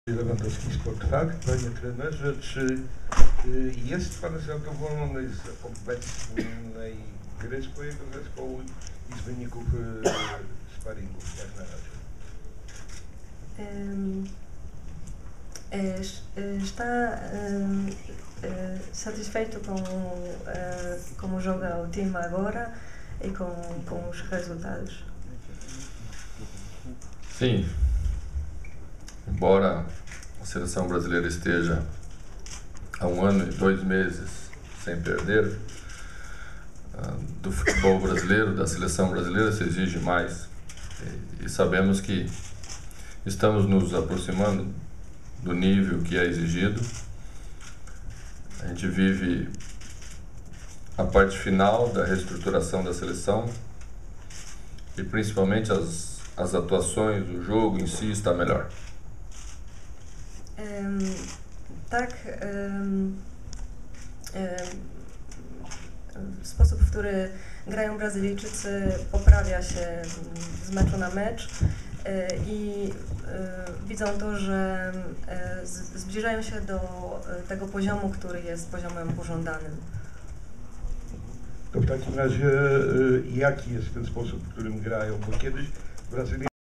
Lewandowski Sport Fakt. Panie trenerze, czy jest Pan zadowolony z obecnej gry swojego zespołu i z wyników sparingów jak na razie? Está satisfeito como joga o time agora e com os resultados? Sim, embora a seleção brasileira esteja há 1 ano e 2 meses sem perder, do futebol brasileiro, da seleção brasileira se exige mais e sabemos que estamos nos aproximando do nível que é exigido. A gente vive a parte final da reestruturação da seleção e principalmente as atuações, o jogo em si está melhor. Sposób, w który grają Brazylijczycy, poprawia się z meczu na mecz i widzą to, że zbliżają się do tego poziomu, który jest poziomem pożądanym. To w takim razie jaki jest ten sposób, w którym grają? Bo kiedyś Brazylia